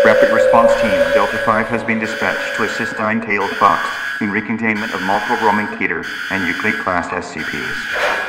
Rapid Response Team Delta 5 has been dispatched to assist Nine-Tailed Fox in recontainment of multiple roaming Keter and Euclid-class SCPs.